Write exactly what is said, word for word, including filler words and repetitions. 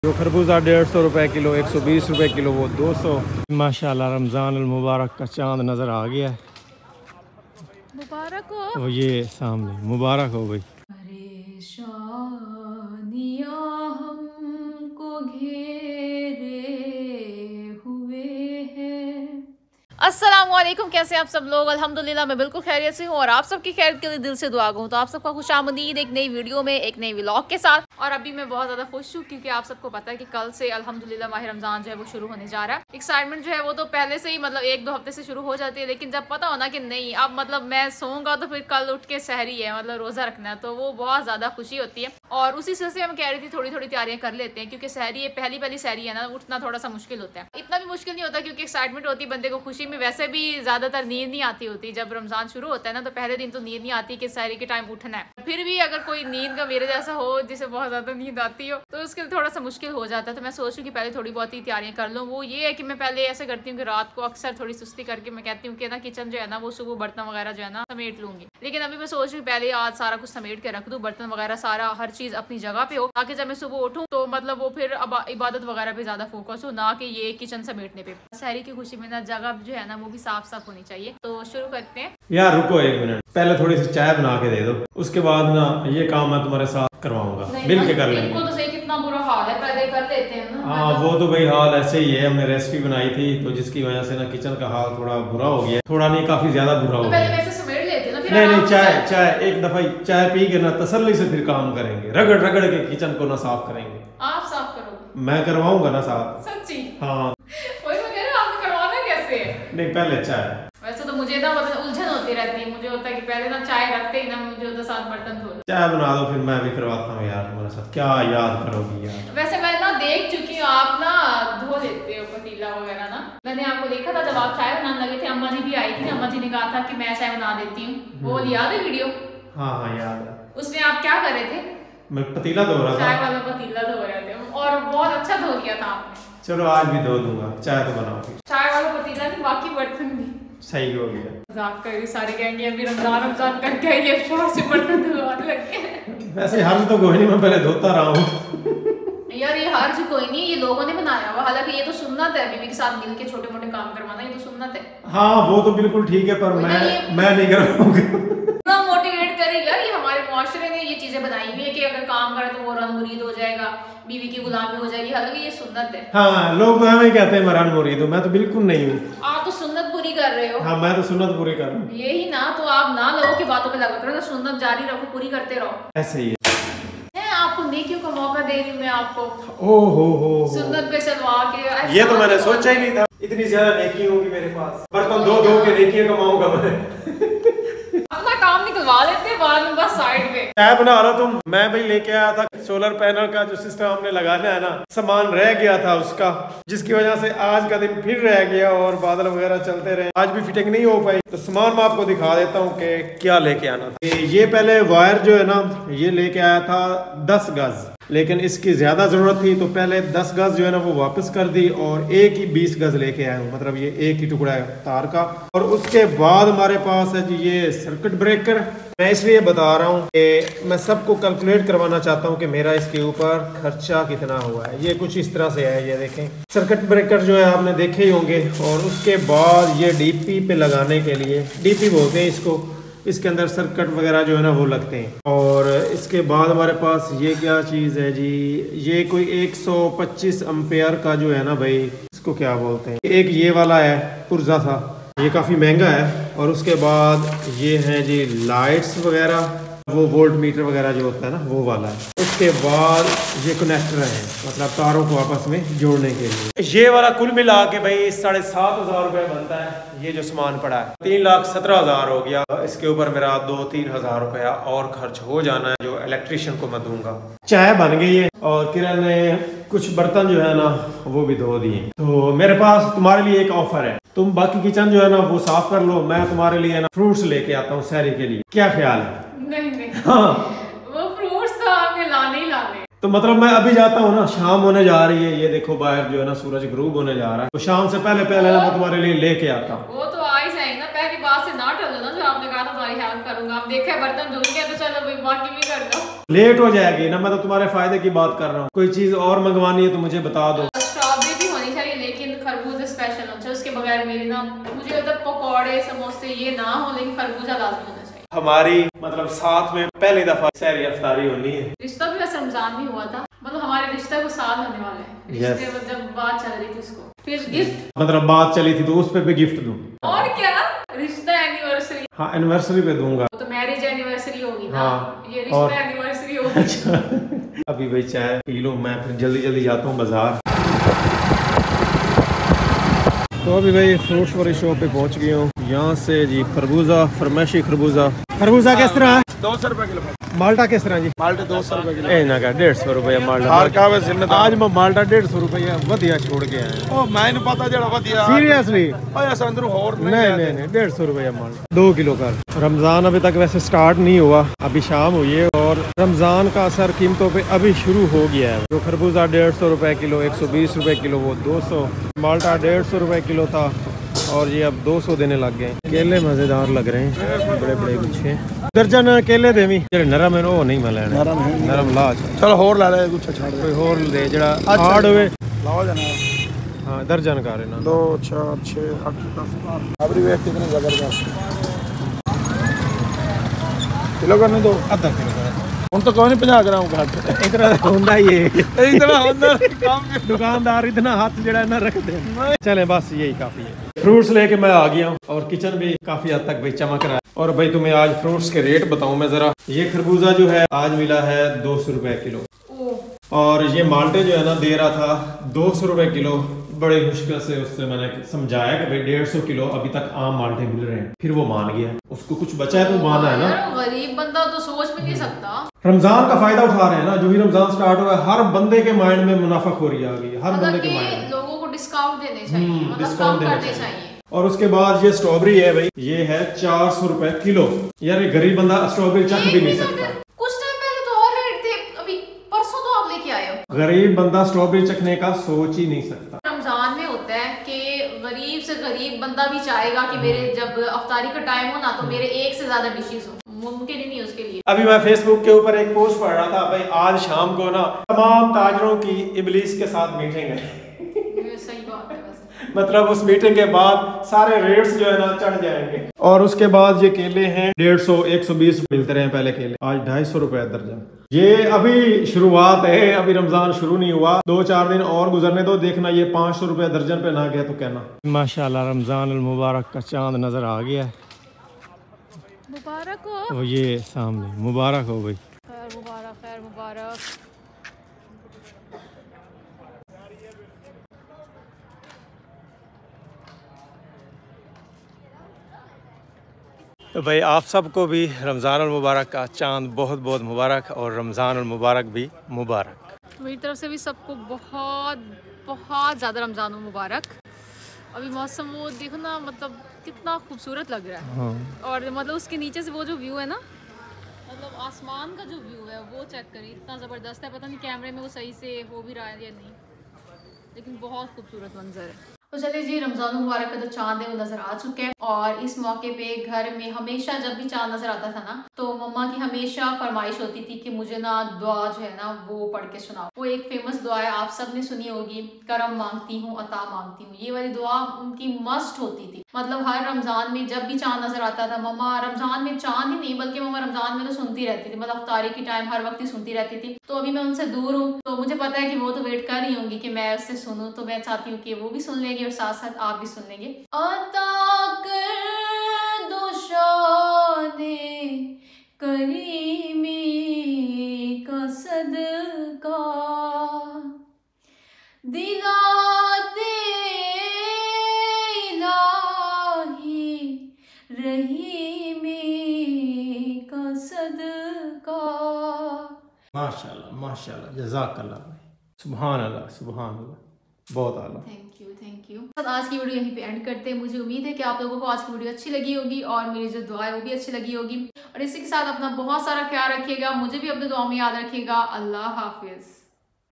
जो खरबूजा डेढ़ सौ रुपये किलो, एक सौ बीस रुपये किलो, वो दो सौ। माशाल्लाह रमज़ान अल मुबारक का चांद नज़र आ गया है। मुबारक हो। वो ये सामने मुबारक हो गई। हमको घेरे हुए हैं। अस्सलामुअलैकुम, कैसे आप सब लोग? अल्हम्दुलिल्लाह मैं बिल्कुल खैरियत से हूँ और आप सबकी खैरियत के लिए दिल से दुआ करूँ। तो आप सबका खुशामदीद एक नई वीडियो में, एक नई व्लॉग के साथ। और अभी मैं बहुत ज़्यादा खुश हूँ क्योंकि आप सबको पता है कि कल से अल्हम्दुलिल्लाह माह रमज़ान जो है वो शुरू होने जा रहा है। एक्साइटमेंट जो है वो तो पहले से ही मतलब एक दो हफ्ते से शुरू हो जाती है, लेकिन जब पता हो ना कि नहीं अब मतलब मैं सोऊंगा तो फिर कल उठ के सहरी है, मतलब रोज़ा रखना है, तो वो बहुत ज़्यादा खुशी होती है। और उसी सिलसिले में कह रही थी थोड़ी थोड़ी तैयारियां कर लेते हैं क्योंकि सहरी पहली पहली सहरी है ना, उठना थोड़ा सा मुश्किल होता है। इतना भी मुश्किल नहीं होता क्योंकि एक्साइटमेंट होती है बंदे को, खुशी में वैसे भी ज्यादातर नींद नहीं आती होती। जब रमजान शुरू होता है ना तो पहले दिन तो नींद नहीं आती कि सहरी के टाइम उठना है। फिर भी अगर कोई नींद का मेरे जैसा हो जिसे बहुत ज्यादा नींद आती हो तो उसके लिए थोड़ा सा मुश्किल हो जाता है। तो मैं सोच रही हूँ कि पहले थोड़ी बहुत ही तैयारियां कर लूँ। वो ये है कि मैं पहले ऐसे करती हूँ कि रात को अक्सर थोड़ी सुस्ती करके मैं कहती हूँ कि ना किचन जो है ना वो सुबह बर्तन वगैरह जो है ना समेट लूंगी, लेकिन अभी मैं सोच रही हूँ पहले आज सारा कुछ समेट के रख दूँ, बर्तन वगैरह सारा हर चीज अपनी जगह पे हो, ताकि जब मैं सुबह उठूँ तो मतलब वो फिर अब इबादत वगैरह पे ज्यादा फोकस हो, ना कि ये किचन समेटने पे। सहरी की खुशी में ना जगह जो है ना वो भी साफ साफ होनी चाहिए। तो शुरू करते हैं। यार रुको एक मिनट, पहले थोड़ी सी चाय बना के दे दो, उसके बाद ना ये काम मैं तुम्हारे साथ करवाऊंगा, मिल के कर लेंगे। तो सही कितना बुरा हाल है, पहले कर लेते हैं ना। हाँ वो तो भाई हाल ऐसे ही है, हमने रेसिपी बनाई थी तो जिसकी वजह से ना किचन का हाल थोड़ा बुरा हो गया, थोड़ा नहीं काफी ज्यादा बुरा हो गया। नहीं नहीं चाय चाय एक दफा चाय पी के ना तसल्ली से फिर काम करेंगे, रगड़ रगड़ के किचन को ना साफ करेंगे। आप साफ करोगे? मैं करवाऊंगा ना साफ। सच्ची? हाँ वही मैं कह रहा हूं, आपने करवाना कैसे है? नहीं पहले चाय। वैसे तो मुझे ना मतलब उलझन होती रहती है, मुझे होता है कि पहले ना चाय रखते ही ना मुझे होता साथ बर्तन धो। चाय बना दो फिर मैं भी करवाता हूँ यार तुम्हारे साथ, क्या याद करोगी यार। वैसे मैं ना देख चुकी हूँ आप ना धो लेते हो पतीला वगैरह ना, मैंने आपको देखा था जब आप चाय बनाने लगे थे। अम्मा जी भी आई थी, अम्मा जी ने कहा था कि मैं चाय बना देती हूँ, वो याद है वीडियो? हाँ हाँ याद है। उसमें आप क्या कर रहे थे? मैं पतीला धो रहा था। चाय वाला पतीला धो रहे थे और बहुत अच्छा धो दिया था आपने। चलो आज भी धो दूंगा, चाय तो बनाओ। चाय वाला पतीला नहीं बाकी बर्तन भी सही हो गया। मजाक कर रही सारे कहेंगे अभी रमजान रमजान करके ये शोर से बर्तन धुलवाने लगे। वैसे हम तो कोई नहीं, मैं पहले धोता रहा हूँ। यार ये हर्ज कोई नहीं, ये लोगों ने बनाया हुआ, हालांकि ये तो सुन्नत है बीवी के साथ मिलके छोटे मोटे काम करवाना, ये तो सुन्नत है। हाँ वो तो बिल्कुल ठीक है पर मैं मैं नहीं करवाऊंगा। ना मोटिवेट करे यार, ये हमारे मुआशरे ने ये चीजें बनाई हुई है कि अगर काम करे तो वो रंग मुरीद हो जाएगा, बीवी की गुलामी हो जाएगी, हालांकि ये सुन्नत है। हाँ लोग तो हमें कहते हैं मैं रंग मुरीद हूँ, मैं तो बिल्कुल नहीं हूँ। आप तो सुन्नत पूरी कर रहे हो। हाँ मैं तो सुन्नत पूरी कर रहा हूँ। यही ना, तो आप ना लोगों की बातों पे लगा करो ना, सुन्नत जारी रखो, पूरी करते रहो। ऐसे ही है। आपको नेकियों का मौका दे रही हूँ मैं आपको। ओ हो हो सुन्नत पे चलवा के। ये तो मैंने सोचा ही नहीं था, इतनी ज्यादा नेकी होगी मेरे पास, बर्तन धो धो के नेकियां कमाऊंगा मैं। अपना काम निकलवा लेते हैं बाद में बस साइड पे। चाय बना रहा तुम, मैं भाई लेके आया था सोलर पैनल का जो सिस्टम हमने लगाना है ना, सामान रह गया था उसका, जिसकी वजह से आज का दिन फिर रह गया और बादल वगैरह चलते रहे, आज भी फिटिंग नहीं हो पाई। तो सामान मैं आपको दिखा देता हूँ कि क्या लेके आना था। ये पहले वायर जो है ना ये लेके आया था दस गज, लेकिन इसकी ज्यादा जरूरत थी तो पहले दस गज जो है ना वो वापस कर दी और एक ही बीस गज लेके आया हूँ, मतलब ये एक ही टुकड़ा है तार का। और उसके बाद हमारे पास है जी ये सर्किट ब्रेकर। मैं इसलिए बता रहा हूँ कि मैं सबको कैलकुलेट करवाना चाहता हूँ कि मेरा इसके ऊपर खर्चा कितना हुआ है। ये कुछ इस तरह से है, ये देखें सर्किट ब्रेकर जो है आपने देखे ही होंगे। और उसके बाद ये डीपी पे लगाने के लिए, डीपी बोलते हैं इसको, इसके अंदर सर्किट वगैरह जो है ना वो लगते हैं। और इसके बाद हमारे पास ये क्या चीज़ है जी, ये कोई एक सौ पच्चीस एम्पेयर का जो है ना भाई, इसको क्या बोलते हैं, एक ये वाला है पुर्जा सा, ये काफ़ी महंगा है। और उसके बाद ये है जी लाइट्स वगैरह, वो वोल्ट मीटर वगैरह जो होता है ना वो वाला है। उसके बाद ये कनेक्टर है, मतलब तारों को आपस में जोड़ने के लिए। ये वाला कुल मिला के भाई साढ़े सात हजार रुपये बनता है। ये जो सामान पड़ा है तीन लाख सत्रह हजार हो गया। इसके ऊपर मेरा दो तीन हजार रुपया और खर्च हो जाना है जो इलेक्ट्रिशियन को मैं दूंगा। चाय बन गई है और किरण ने कुछ बर्तन जो है ना वो भी धो दिए। तो मेरे पास तुम्हारे लिए एक ऑफर है, तुम बाकी किचन जो है ना वो साफ कर लो, मैं तुम्हारे लिए ना फ्रूट्स लेके आता हूँ सहरी के लिए, क्या ख्याल है? नहीं नहीं हाँ वो फ्रूट्स तो आपने लाने ही लाने। तो मतलब मैं अभी जाता हूँ ना, शाम होने जा रही है, ये देखो बाहर जो है ना सूरज ग्रूब होने जा रहा है, तो शाम से पहले पहले ना मैं तुम्हारे लिए लेके आता हूँ। वो तो आ ही जाएंगे ना, पहली बात से ना टलो ना, जो आपने कहा था तुम्हारी हेल्प करूंगा। आप देखा बर्तन धुल गया तो चलो भाई बाकी भी कर दो। लेट हो जाएगी ना, मैं तो तुम्हारे फायदे की बात कर रहा हूँ। कोई चीज और मंगवानी है तो मुझे बता दो। स्ट्रॉबेरी भी होनी चाहिए लेकिन खरबूजा स्पेशल होना चाहिए, उसके बगैर मेरी ना, मुझे मतलब पकौड़े समोसे ये ना हो लेकिन खरबूजा लाजमी होना चाहिए। हमारी मतलब साथ में पहली दफा सहरी अफ्तारी होनी है। रिश्ता भी वैसे रमजान में हुआ था, मतलब हमारे रिश्ते को साल होने वाले हैं। रिश्ते yes. जब बात चल रही थी उसको, फिर गिफ्ट मतलब बात चली थी तो उस पे भी गिफ्ट दूं। और क्या, रिश्ता एनिवर्सरी। हाँ एनिवर्सरी पे दूंगा। तो मैरिज एनिवर्सरी होगी ना। हाँ, ये रिश्ता एनिवर्सरी होगी। अच्छा अभी भाई चाय पी लूं, मैं फिर जल्दी जल्दी जाता हूँ बाजार। तो अभी भाई फ्रूट्स वाली शॉप पे पहुंच गया हूँ। यहाँ से जी खरबूजा, फरमाइशी खरबूजा। खरबूजा किस तरह है? दो सौ रुपए किलो। माल्टा किस तरह जी? माल्टे दो सौ रुपए किलो। ए ना का डेढ़ सौ रुपया माल्टा। आज मैं माल्टा डेढ़ सौ रुपया वधिया छोड़ के आया। ओ मैं नहीं पता जड़ा वधिया। सीरियसली? ओए ऐसा अंदर और नहीं नहीं नहीं डेढ़ सौ रुपया माल्टा दो किलो का। रमजान अभी तक वैसे स्टार्ट नहीं हुआ, अभी शाम हुई है और रमजान का असर कीमतों पे अभी शुरू हो गया है। जो खरबूजा डेढ़ सौ रुपए किलो, एक सौ बीस रुपए किलो, वो दो सौ। माल्टा डेढ़ सौ रुपए किलो था और ये अब दो सौ देने लग गए। केले मजेदार लग रहे हैं, बड़े बड़े गुच्छे। दर्जन केले देवी जेडे नरम है वो नहीं मैं लेना। नरम है, नरम ला चलो होर ला ले गुच्छा छाड़ दे। कोई होर ले जेड़ा हार्ड होवे लाओ जना। हां दर्जन का लेना। दो चार छह आठ दस बारह अबरी वेट कितने जबरदस्त। किलो करने दो, आधा किलो कर उन तो कोई नहीं पचास ग्राम घट इतना होंदा ही है। इतना होंदा काम दुकानदार इतना हाथ जड़ा ना रख दे। चले बस यही काफी है। फ्रूट्स लेके मैं आ गया हूँ और किचन भी काफी हद तक भाई चमक रहा है। और भाई तुम्हें आज फ्रूट्स के रेट बताऊं मैं जरा। ये खरबूजा जो है आज मिला है दो सौ रुपए किलो और ये माल्टे जो है ना दे रहा था दो सौ रुपए किलो। बड़े मुश्किल से उससे मैंने समझाया कि भाई डेढ़ सौ किलो अभी तक आम माल्टे मिल रहे हैं, फिर वो मान गया। उसको कुछ बचा है तो माना है ना। गरीब बंदा तो सोच भी नहीं सकता। रमजान का फायदा उठा रहे हैं ना, जो भी रमजान स्टार्ट हुआ है हर बंदे के माइंड में मुनाफाखोरी आ गई, हर बंदे के माइंड में लोगों को डिस्काउंट देने चाहिए, मतलब डिस्काउंट कम देने करने चाहिए। चाहिए। और उसके बाद ये स्ट्रॉबेरी है भाई, ये है चार सौ रुपए किलो। यार ये गरीब बंदा स्ट्रॉबेरी चख भी नहीं सकता। कुछ टाइम पहले तो और रेट थे, अभी परसों तो आप लेके आए हो। गरीब बंदा स्ट्रॉबेरी चखने का सोच ही नहीं सकता। रमजान में होता है कि गरीब से गरीब बंदा भी चाहेगा कि मेरे जब अफ्तारी का टाइम हो ना तो मेरे एक से ज्यादा डिशेस हो, मुमकिन ही नहीं उसके लिए। अभी मैं फेसबुक के ऊपर एक पोस्ट पढ़ रहा था भाई, आज शाम को ना तमाम ताजरों की इबलीस के साथ मीटिंग है। सही बात है वैसे। मतलब उस मीटिंग के बाद सारे रेट्स जो है ना चढ़ जाएंगे। और उसके बाद ये केले हैं डेढ़ सौ एक सौ बीस मिलते रहे पहले केले, आज ढाई सौ रुपए दर्जन। ये अभी शुरुआत है, अभी रमजान शुरू नहीं हुआ, दो चार दिन और गुजरने दो, देखना ये पाँच सौ रुपए दर्जन पे ना गया तो कहना। माशाल्लाह रमजान अल मुबारक का चांद नजर आ गया है। मुबारक हो। वो ये सामने मुबारक हो भाई। खैर मुबारक, खैर मुबारक। तो भाई आप सबको भी रमज़ान मुबारक का चांद बहुत बहुत मुबारक और रमज़ान मुबारक भी मुबारक। मेरी तरफ से भी सबको बहुत बहुत ज़्यादा रमज़ान मुबारक। अभी मौसम वो देखो ना, मतलब कितना खूबसूरत लग रहा है। हाँ। और मतलब उसके नीचे से वो जो व्यू है ना, मतलब आसमान का जो व्यू है वो चेक करिए, इतना ज़बरदस्त है। पता नहीं कैमरे में वो सही से हो भी रहा है या नहीं, लेकिन बहुत खूबसूरत मंजर है। तो चलिए जी, रमज़ान मुबारक का जो चांद है वो नज़र आ चुके हैं। और इस मौके पे घर में हमेशा जब भी चांद नज़र आता था ना तो मम्मा की हमेशा फरमाइश होती थी कि मुझे ना दुआ जो है ना वो पढ़ के सुनाओ। वो एक फेमस दुआ है, आप सब ने सुनी होगी, करम मांगती हूँ अता मांगती हूँ। ये वाली दुआ उनकी मस्ट होती थी। मतलब हर रमज़ान में जब भी चांद नज़र आता था, मम्मा रमज़ान में चांद ही नहीं बल्कि मम्मा रमज़ान में तो सुनती रहती थी, मतलब अफ्तारी की टाइम हर वक्त ही सुनती रहती थी। तो अभी मैं उनसे दूर हूँ तो मुझे पता है कि वो तो वेट कर रही होंगी कि मैं उससे सुनूँ, तो मैं चाहती हूँ कि वो भी सुन लेंगे और साथ साथ आप भी सुन लेंगे। अता कर दो शाने करीमी का सदका, दिलाते इलाही रहीमी का सदका। माशाल्लाह माशाल्लाह, जज़ाकल्लाह भाई, सुभान अल्लाह सुभान अल्लाह, बहुत आला। Thank you thank you. आज की वीडियो यहीं पे एंड करते हैं। मुझे उम्मीद है कि आप लोगों को आज की वीडियो अच्छी लगी होगी और मेरी जो दुआ है वो भी अच्छी लगी होगी। और इसी के साथ अपना बहुत सारा ख्याल रखिएगा, मुझे भी अपने दुआ में याद रखिएगा। अल्लाह हाफिज।